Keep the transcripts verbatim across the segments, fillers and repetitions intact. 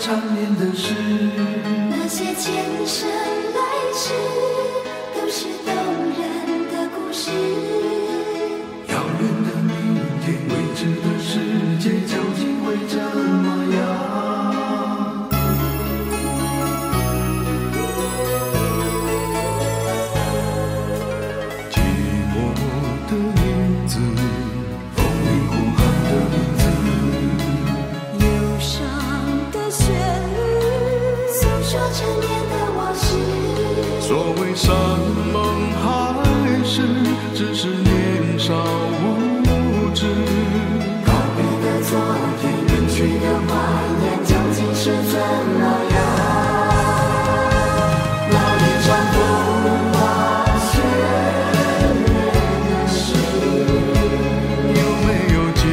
缠绵的事， 那些前生来世都是动人的故事。 遥远的明天，未知的世界究竟会怎么样？寂寞的影子，风里呼喊的名字， 忧伤的旋律，诉说陈年的往事。 所谓山盟海誓，只是年少无知。 告别的昨天，远去的怀念，究竟是怎么样？那一场风花雪月的事， 有没有机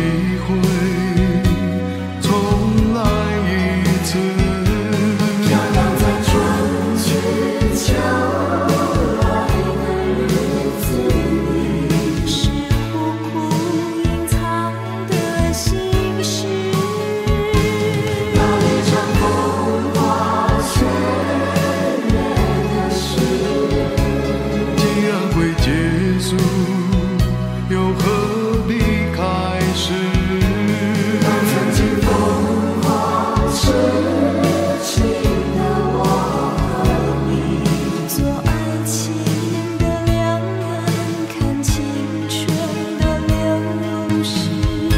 会重来一次？ 飘荡在春去秋来的日子里，是苦苦隐藏的心事。那一场风花雪月的事， 既然会结束，又何必开始？ 当曾经风花痴情的我和你，做爱情的两岸，看青春的流逝。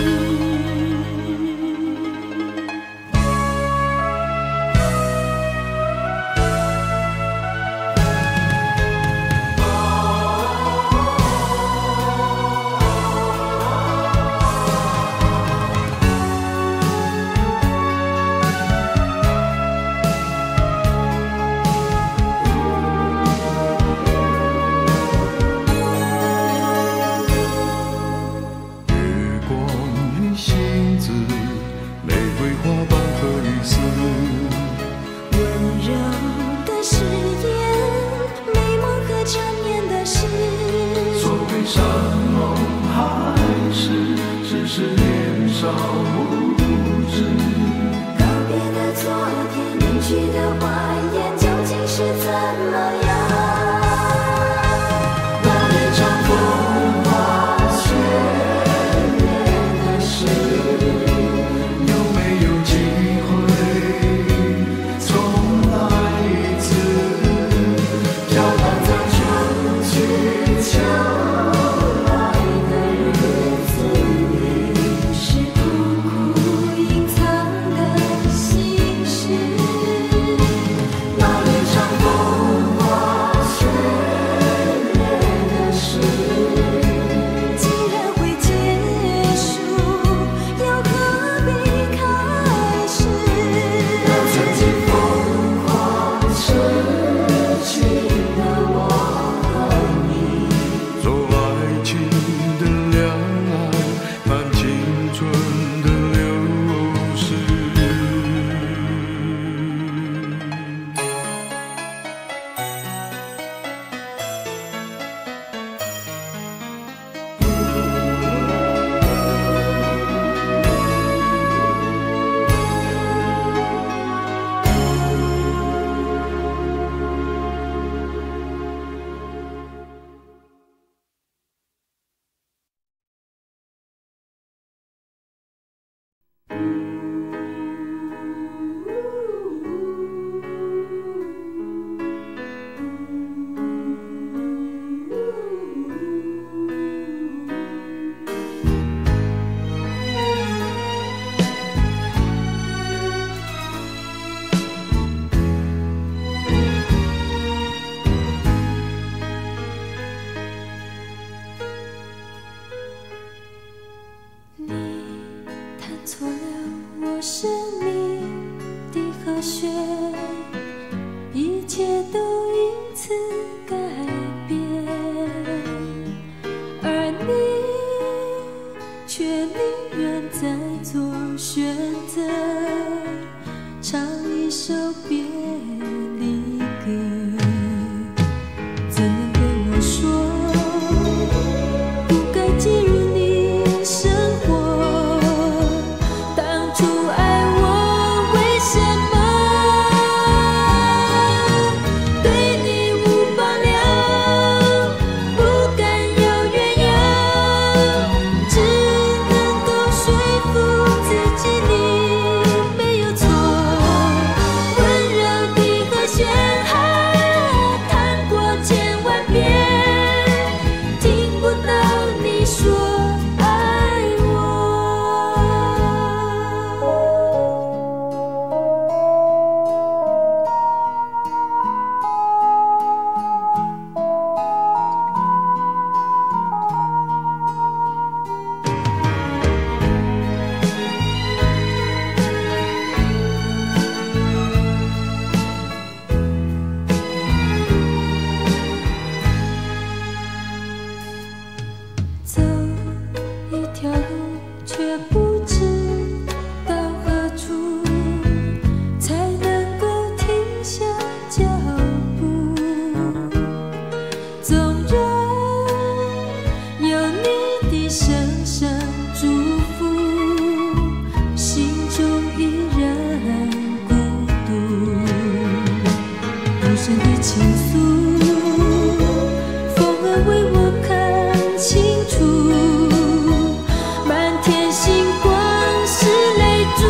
月光与星子，玫瑰花瓣和雨丝， 温柔的誓言，美梦和缠绵的事。 所谓山盟海誓，只是年少无知。 告别的昨天，远去的怀念，究竟是怎么样？那一场风花雪月的事， 有没有机会重来一次？ 飘荡在春去秋来的日子里，是苦苦隐藏的心事。那一场风花雪月的事，既然会结束，又何必开始？那曾经风花痴情的我和你， 做爱情的两岸，看青春的流逝。 你弹错了我生命的和弦，一切都因此改变，而你却宁愿再做选择，唱一首别离歌。怎能对我说，不该介入你生活？当初爱我，为什么倾诉，风儿为我看清楚，满天星光是泪珠，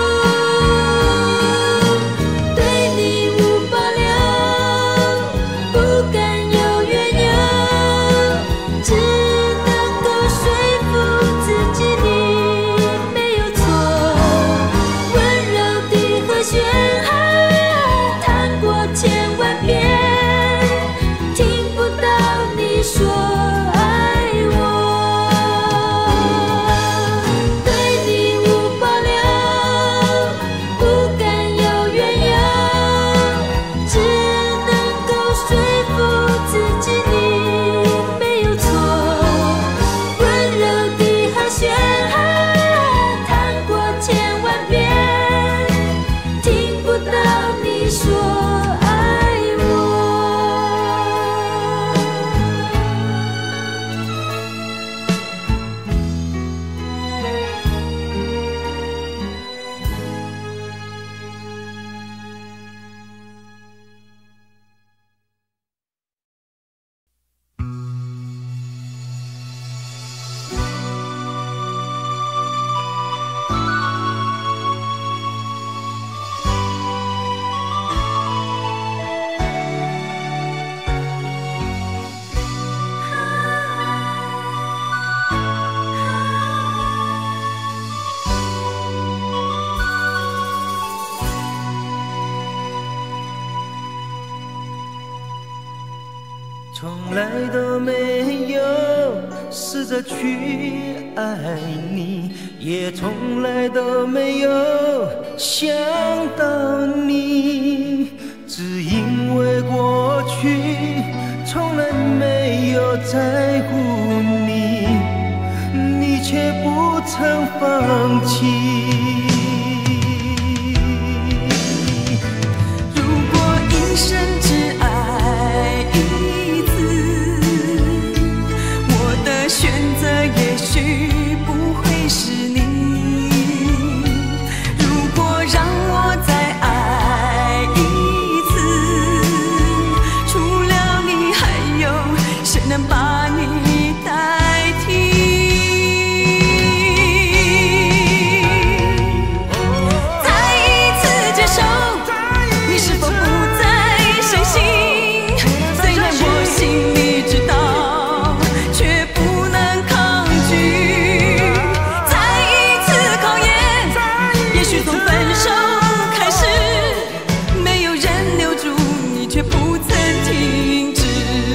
对你无保留，不敢有怨尤，只能够说服自己你没有错，温柔的和弦弹过千万遍，听不到你说爱我，对你无保留，不敢有怨尤，只能够说服自己你没有错，温柔的和弦弹过千万遍，听不到你说爱我。 从来都没有试着去爱你，也从来都没有想到你，只因为过去从来没有在乎你，你却不曾放弃。 如果一生只爱一次，我的选择也许不会是你。如果让我再爱一次，除了你还有谁能把你代替？再一次接受，你是否不再相信？虽然我心里知道，却不能抗拒。再一次考验，也许从分手开始，没有人留住你，却不曾停止。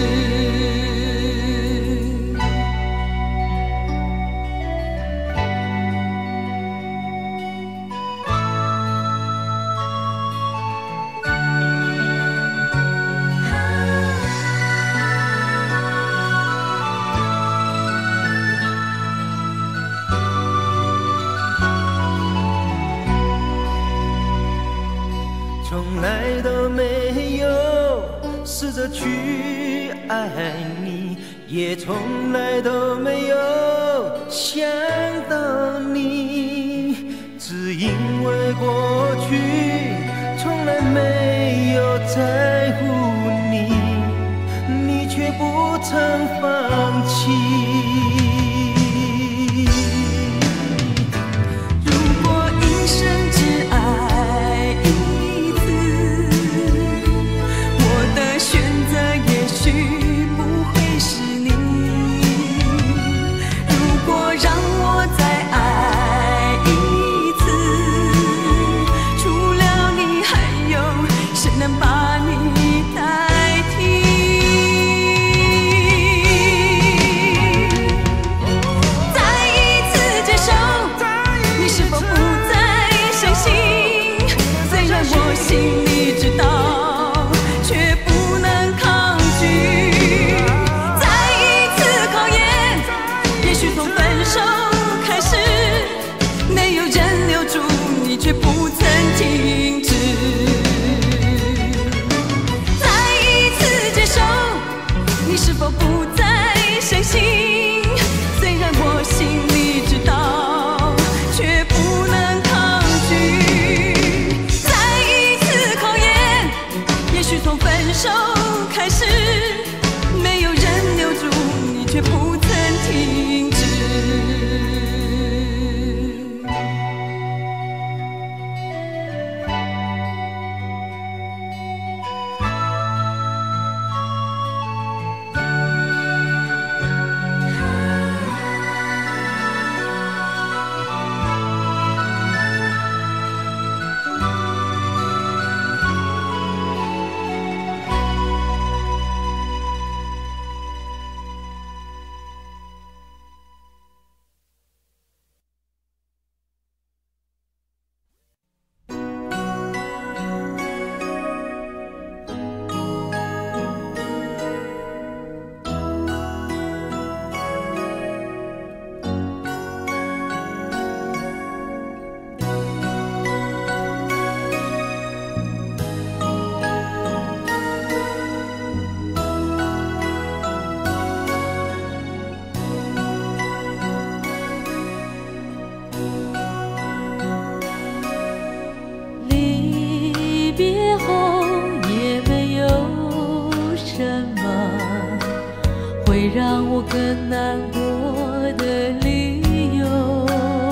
从来都没有试着去爱你，也从来都没有想到你，只因为过去从来没有在乎你，你却不曾放弃。 如果一生只爱一次，我的选择也许不会是你。如果让我再爱一次，除了你还有谁能把你代替？再一次接受，你是否不再相信？虽然我心里知道，却不能抗拒。再一次考验，也许从分手开始，没有人留住你，却不曾停止。再一次接受，你是否不再相信？虽然我心里知道，却不能抗拒。再一次后，也没有什么会让我更难过的理由，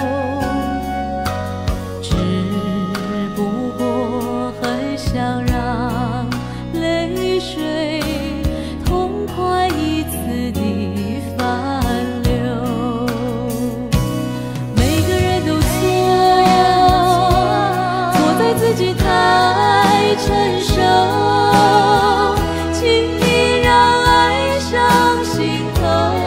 只不过很想让泪水痛快一次地泛流。每个人都错，错在自己太成熟，轻易让爱上心头，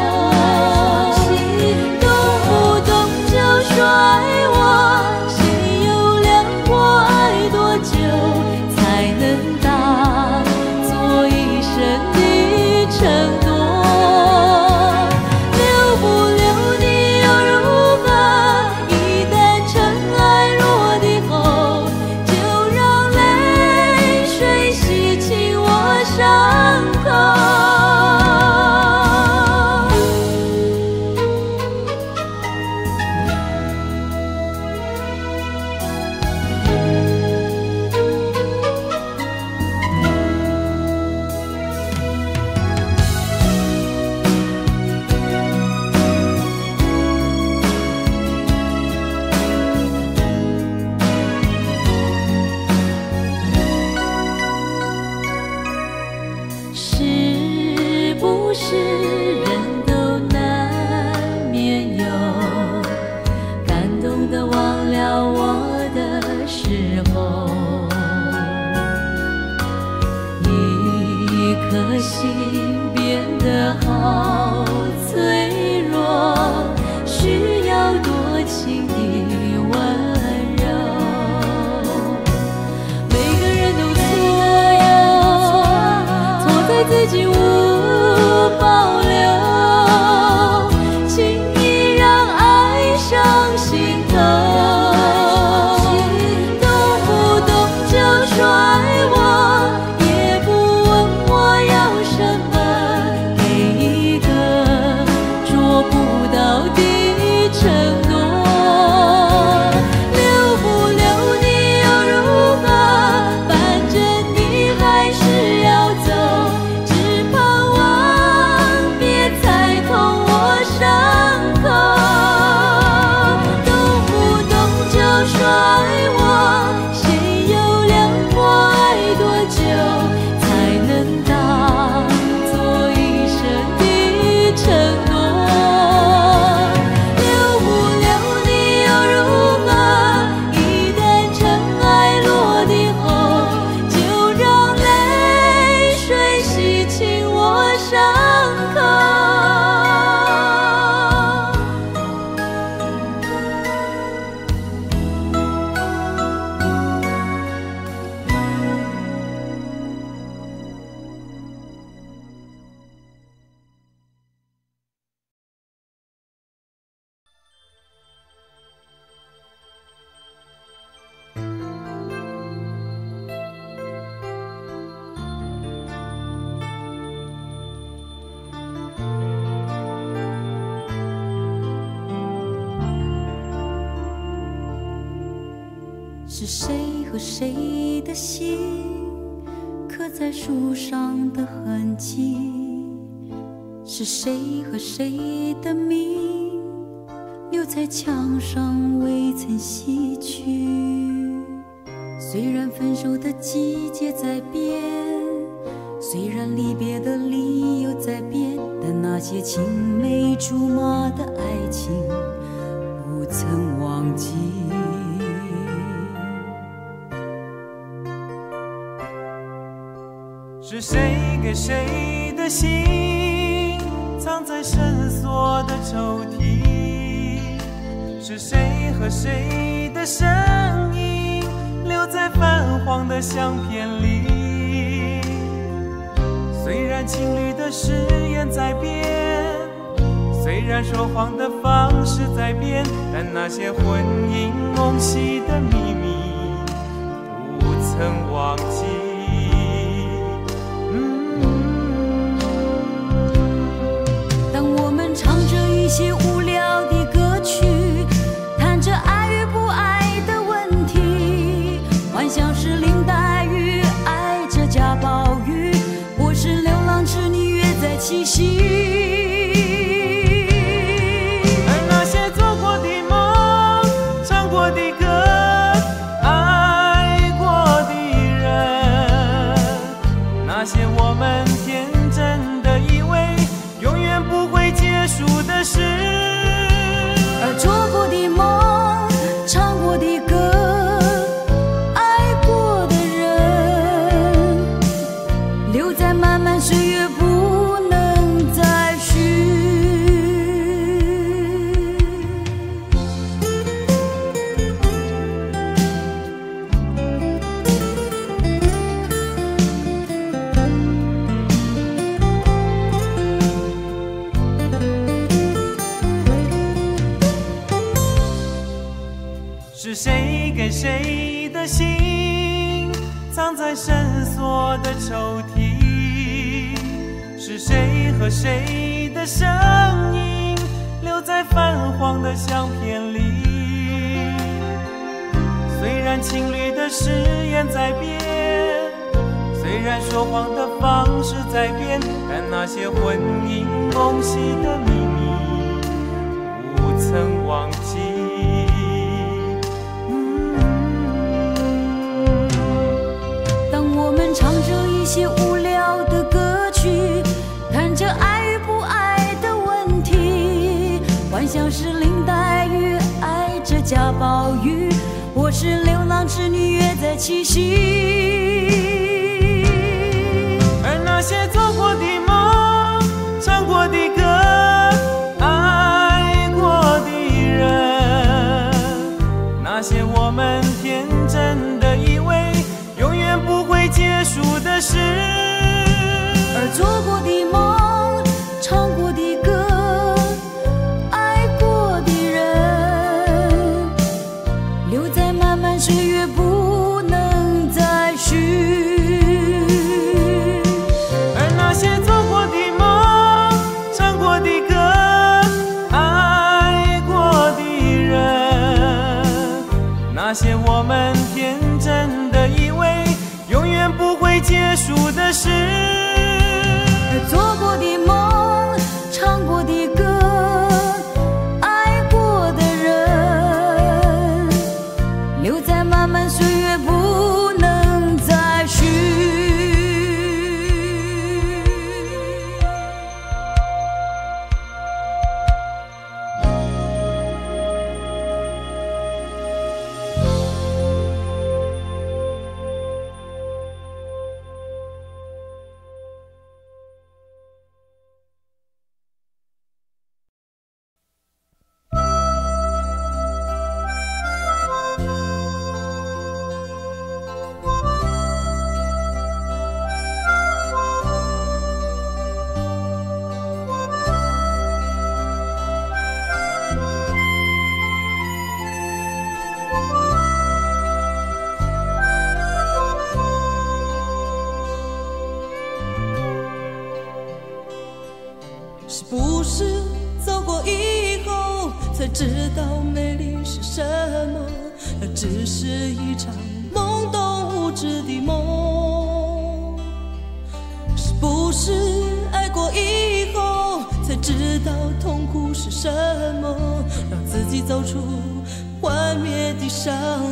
动不动就甩我，谁又量过爱多久才能当做一生的承诺？留不留你又如何？一旦尘埃落地后，就让泪水洗清我伤口。是不是人都难免有感动的忘了我的时候？一颗心变得好脆弱，需要多情的温柔。每个人都错，错在自己无保留，轻易让爱上心头，动不动就甩我，也不问我要什么，给一个捉不到的承诺。留不留你又如何？反正你还是要走，只盼望别再痛我伤口。动不动就甩我，谁又量过爱多久才能当做一生的承诺？留不留你又如何？一旦尘埃落地后，就让泪水洗清我伤口。是谁和谁的心刻在树上的痕迹？是谁和谁的名留在墙上未曾洗去？虽然分手的季节在变，虽然离别的理由在变，但那些青梅竹马的爱情不曾忘记。 是谁给谁的心藏在深锁的抽屉？是谁和谁的声音留在泛黄的相片里？虽然情侣的誓言在变，虽然说谎的方式在变，但那些婚姻梦系的秘密不曾忘记。 一些无聊的歌曲，谈着爱与不爱的问题，幻想是林黛玉气息。 而那些做过的梦，唱过的歌，爱过的人，那些我们天真的以为永远不会结束的事， 而做过的梦，唱过的歌，爱过的人，留在漫漫岁月不能再续。 是谁给谁的心藏在深锁的抽屉？是谁和谁的声音留在泛黄的相片里？虽然情侣的誓言在变，虽然说谎的方式在变，但那些婚姻梦系的秘密不曾忘记。 我们唱着一些无聊的歌曲，谈着爱与不爱的问题，幻想是林黛玉爱着贾宝玉，我是流浪织女约在七夕。 而那些做过的梦，唱过的歌，爱过的人，那些我们天真的以为永远不会结束的事， 而做过的梦，唱过的歌，爱过的人，留在漫漫岁月不能再续。 而那些做过的梦，唱过的歌，爱过的人，那些我们天真的以为永远不会结束的事， 而做过的梦，唱过的歌，爱过的人，留在漫漫岁月不能再续。 是不是走过以后才知道美丽是什么？那只是一场懵懂无知的梦。是不是爱过以后才知道痛苦是什么？让自己走出幻灭的伤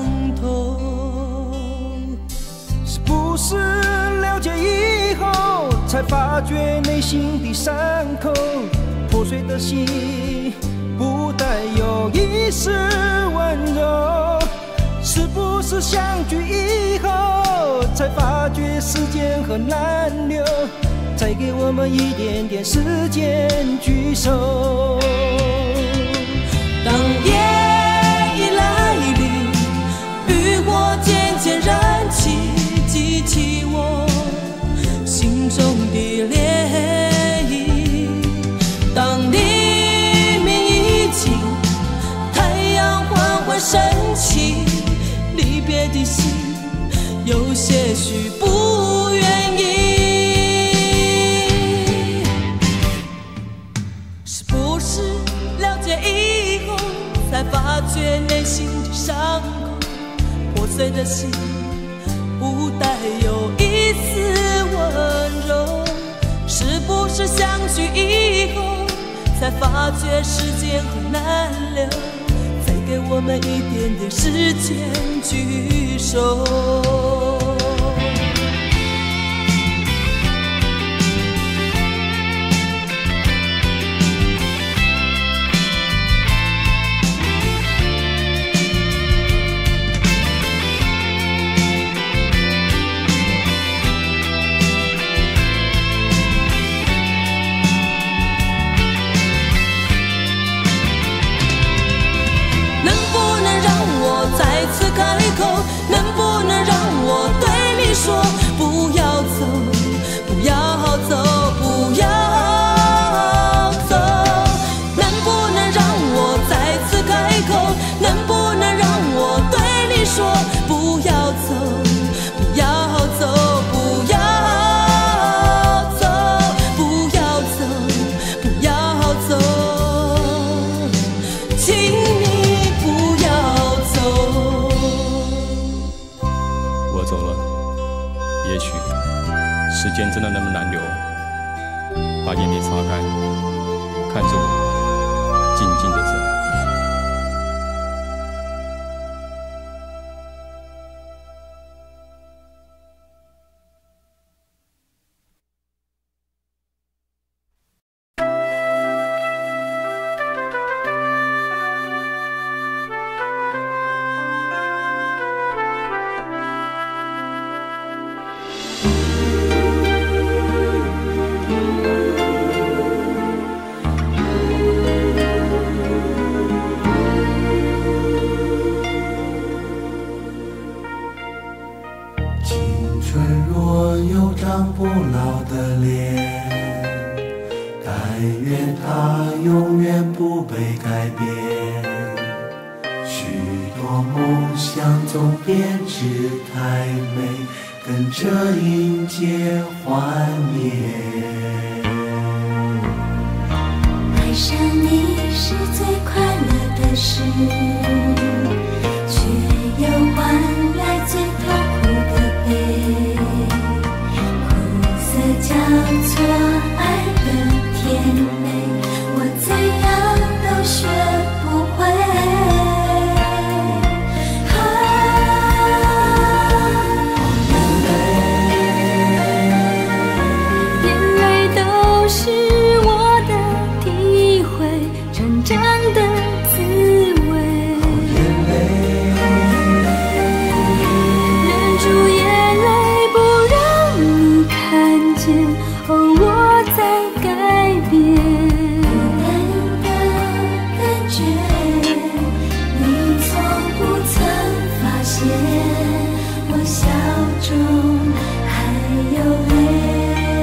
痛。 是不是了解以后才发觉内心的伤口？破碎的心不带有一丝温柔。是不是相聚以后才发觉时间很难留？再给我们一点点时间聚首。 当夜已来临，渔火渐渐燃起，激起我心中的涟漪。当黎明已尽，太阳缓缓升起，离别的心有些许不愿意。是不是了解以后才发觉内心的伤口？破碎的心不带有一丝温柔。是不是相许以后，才发觉时间很难留，再给我们一点点时间聚首。再次开口，能不能让我对你说，不要走，不要走，不要走？能不能让我再次开口，能不能让我对你说，不要走，不要走，不要走，不要走，不要走，请你不要走。 我走了，也许时间真的那么难留，把眼泪擦干，看着我静静的走。 不老的脸，但愿它永远不被改变。许多梦想总编织太美，跟着迎接幻灭。 爱上你是最快乐的事，却又换来最痛苦的悲。交错爱的甜美，我怎样都学不会。啊，眼泪都是我的体会，成长的滋味。 眼泪， 忍住眼泪，不让你看见。哦，我在改变，孤单的感觉，你从不曾发现，我笑中还有泪。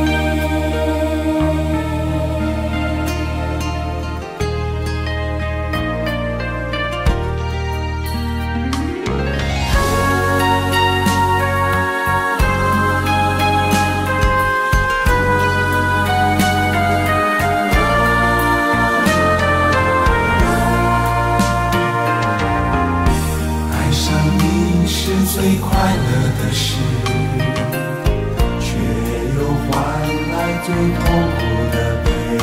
最快乐的事，却又换来最痛苦的悲。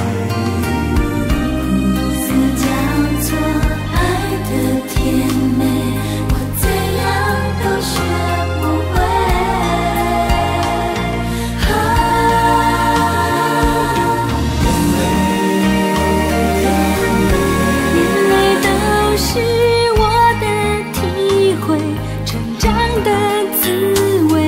苦涩交错爱的甜美，我怎样都学不会。啊，眼泪都是我的体会，成长的滋味。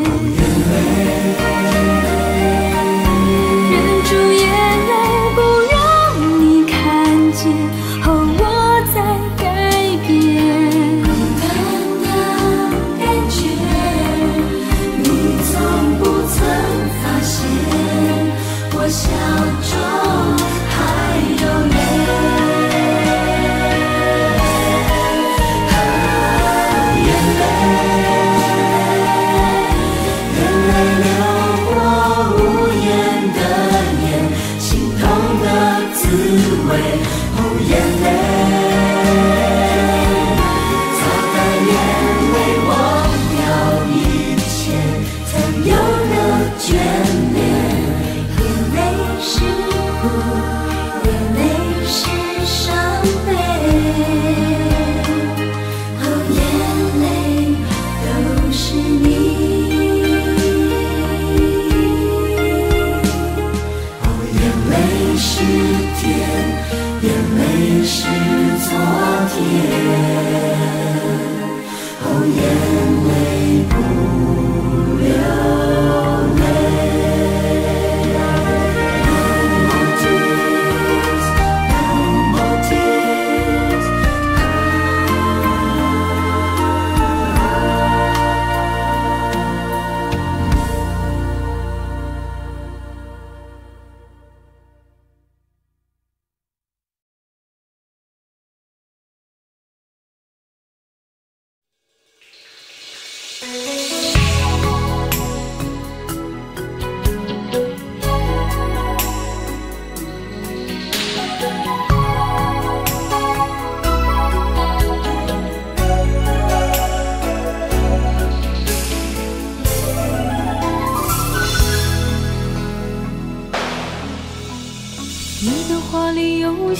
忍住眼泪，不让你看见，哦，我在改变。孤单的感觉，你从不曾发现，我笑中还有泪。眼泪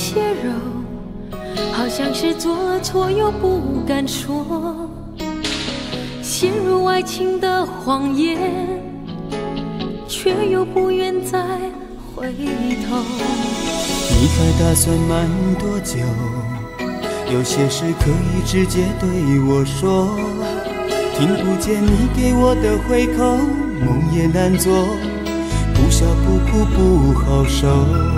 些柔，好像是做错又不敢说，陷入爱情的谎言，却又不愿再回头。 你还打算瞒多久？有些事可以直接对我说，听不见你给我的回口，梦也难做，不笑不哭不好受。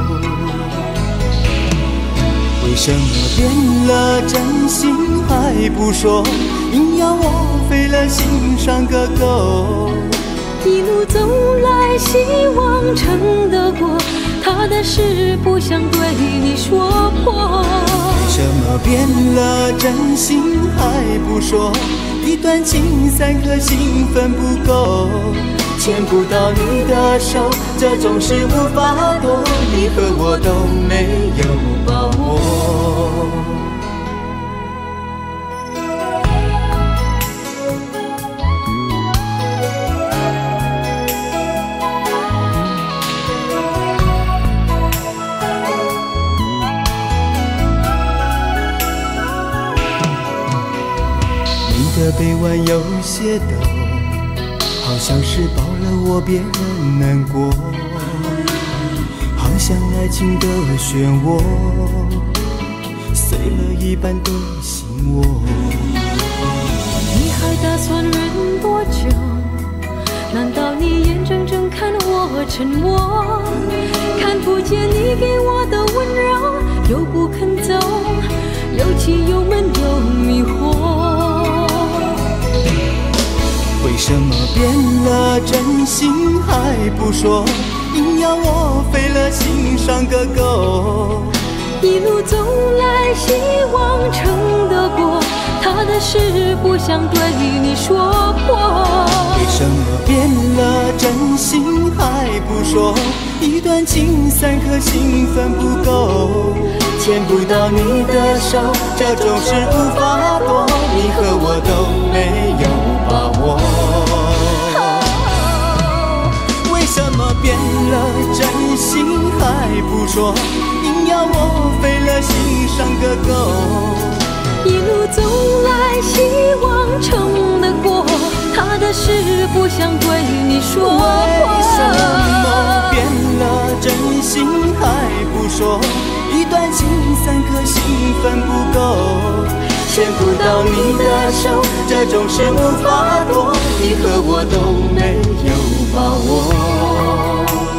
为什么变了真心还不说，硬要我费了心上个够？ 一路走来希望撑得过，他的事不想对你说破。 为什么变了真心还不说，一段情三颗心分不够，牵不到你的手，这种事无法躲，你和我都没有把握。你的臂弯有些抖，好像是抱了我别人难过，好像爱情的漩涡，碎了一半的心窝。 你还打算忍多久？难道你眼睁睁看我沉默，看不见你给我的温柔，又不肯走，又气又闷又迷惑。 为什么变了真心还不说，硬要我费了心上个够？ 一路走来希望撑得过，他的事不想对你说破。 为什么变了真心还不说，一段情三颗心分不够，牵不到你的手，这种事无法躲，你和我都没有把握。为什么变了真心还不说，硬要我费了心上个够？ 一路走来希望撑得过，他的事不想对你说破。 为什么变了真心还不说，一段情三颗心分不够，牵不到你的手，这种事无法躲，你和我都没有把握。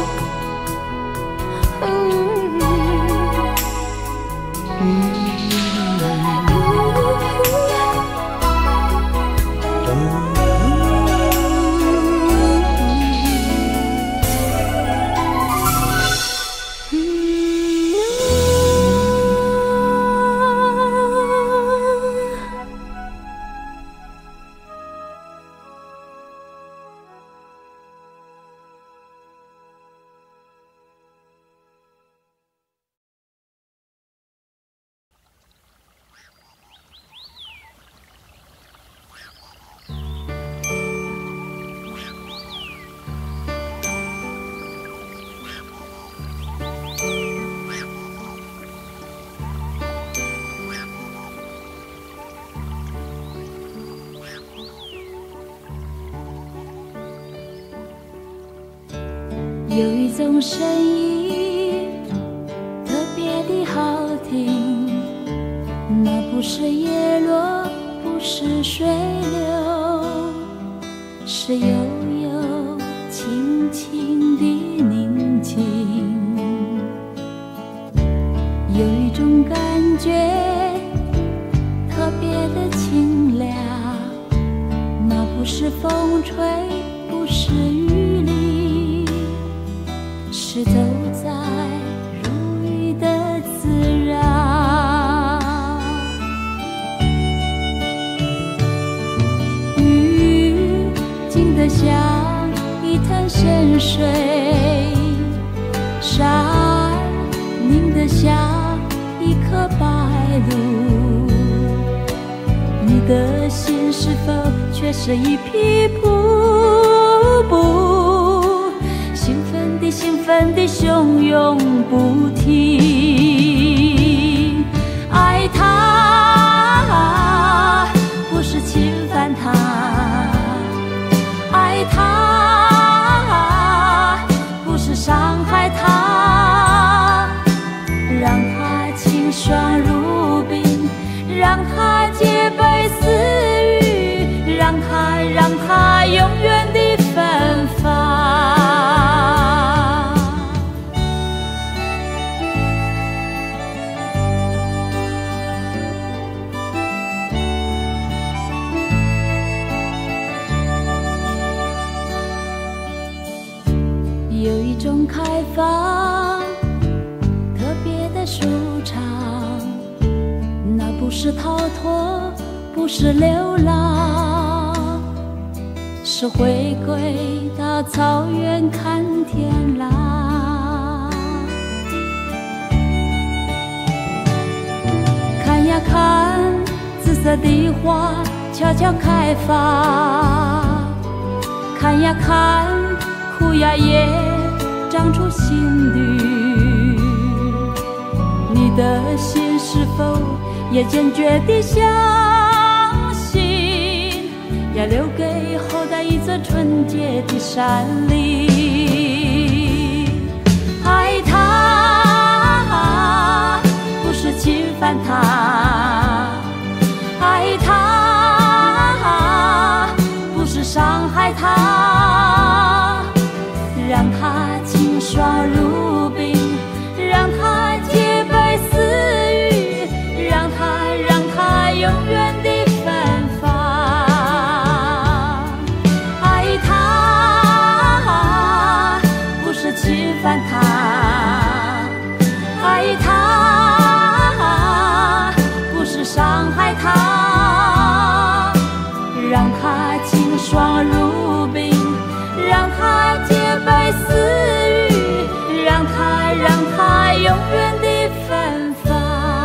有一种声音特别的好听，那不是叶落，不是水流，是悠悠轻轻的宁静。有一种感觉特别的清凉，那不是风吹，不是雨淋，是走在如雨的自然。雨静得像一潭深水，山凝得像一颗白鹭。你的心是否却是一匹瀑布，兴奋地兴奋地汹涌不停。 季中开放，特别的舒畅。那不是逃脱，不是流浪，是回归到草原看天狼。看呀看，紫色的花悄悄开放。看呀看，枯芽也长出新绿。你的心是否也坚决地相信，要留给后代一座纯洁的山林？爱他不是侵犯他，爱他不是伤害他，让他清爽如冰，让他洁白似玉，让他让他永远地芬芳。爱他不是侵犯他，爱他不是伤害他，让他清爽如冰，让他洁白似玉，让他让他永远地芬芳。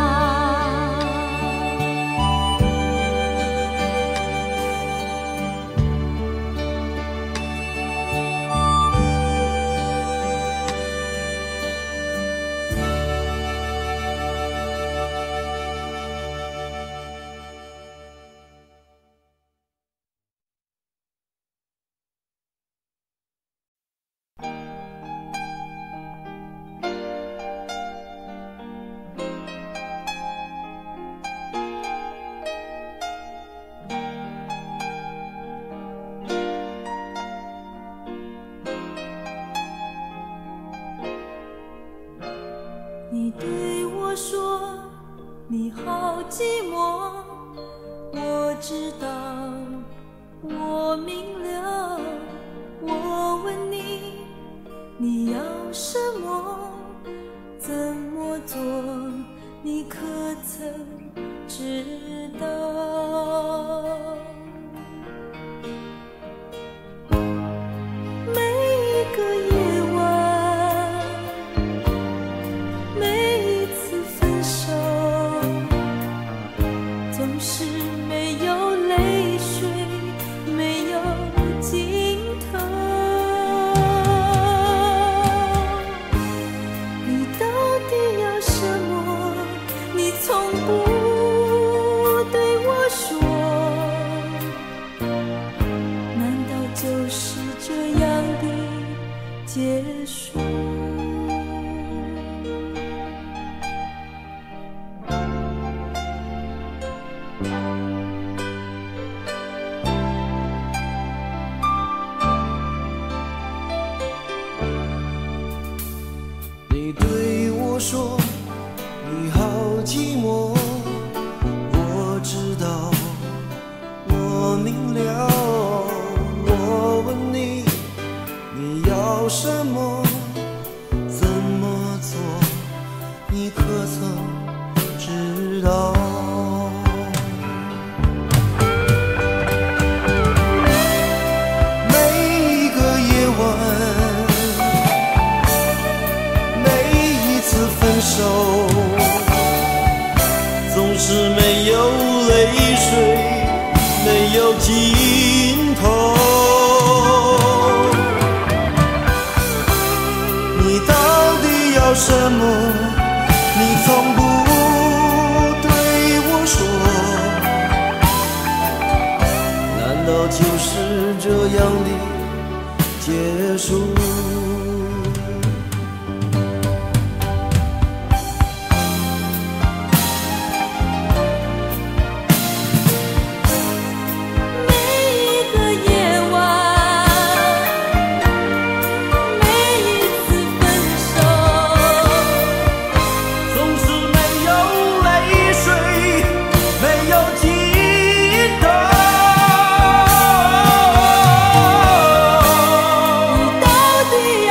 你对我说你好寂寞，我知道，我明了。我问你，你要什么，怎么做，你可曾知道？每一个夜晚，每一次分手，总是没有泪水，没有尽头。你到底要什么？你从不对我说，难道就是这样的结束？ 你对我说你好寂寞，我知道，我明了。我问你，你要什么，怎么做，你可曾知道？每一个夜晚，分手总是没有泪水，没有尽头。你到底要什么？你从不对我说，难道就是这样的结束？ 你到底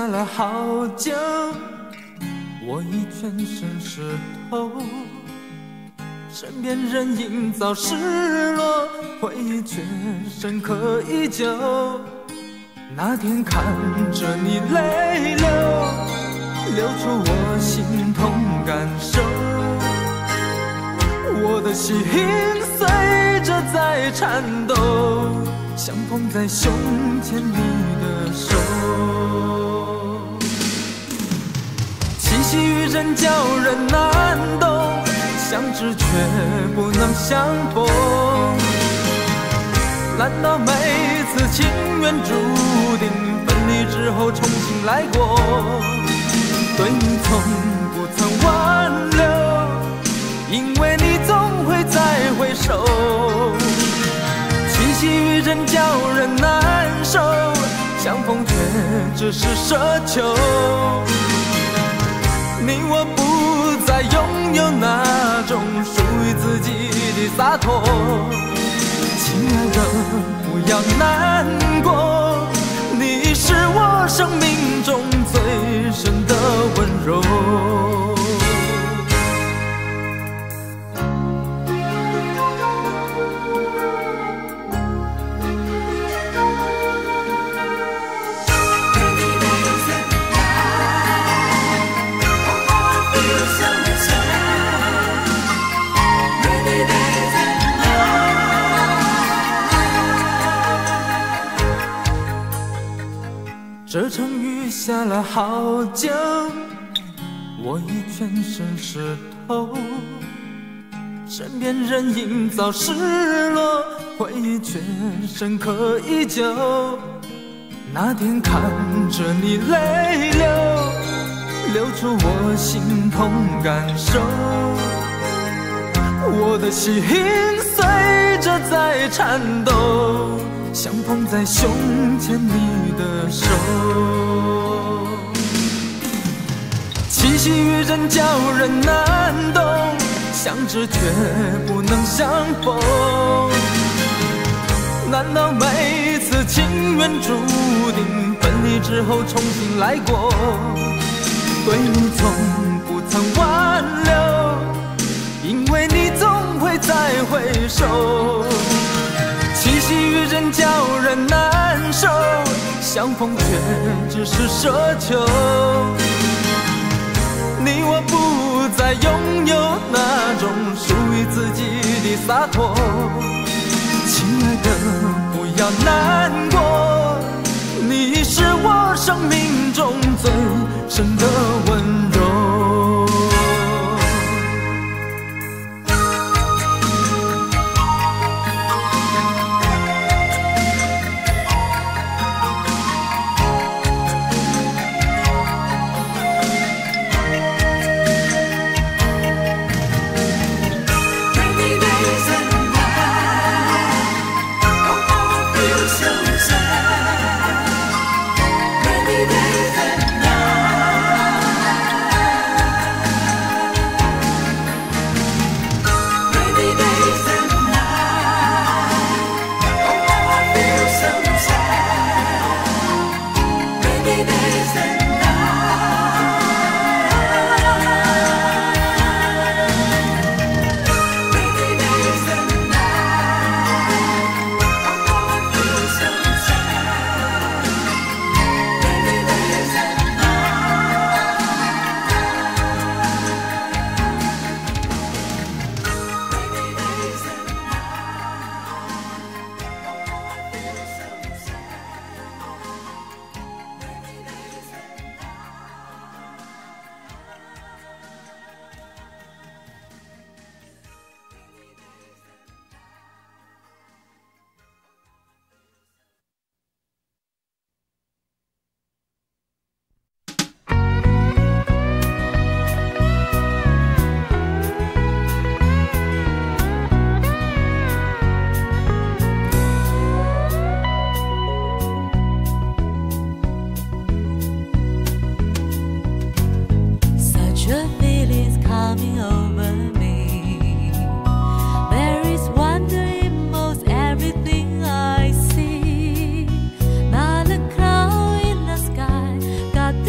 下了好久，我已全身湿透，身边人影早失落，回忆却深刻依旧。那天看着你泪流，流出我心痛感受，我的心随着在颤抖，像捧在胸前你的手。气息与人叫人难懂，相知却不能相逢。难道每次情缘注定分离之后重新来过？对你从不曾挽留，因为你总会再回首。气息与人叫人难受，相逢却只是奢求。你我不再拥有那种属于自己的洒脱。亲爱的，不要难过，你是我生命中最深的温柔。这场雨下了好久，我已全身湿透，身边人影早失落，回忆却深刻依旧。那天看着你泪流，流出我心痛感受，我的心随着在颤抖，像捧在胸前你的手。气息与人叫人难懂，相知却不能相逢。难道每次情缘注定分离之后重新来过？对你从不曾挽留，因为你总会再回首。气息与人叫人难受，相逢却只是奢求。你我不再拥有那种属于自己的洒脱。亲爱的，不要难过，你是我生命中最深的温柔。 Got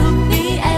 不必爱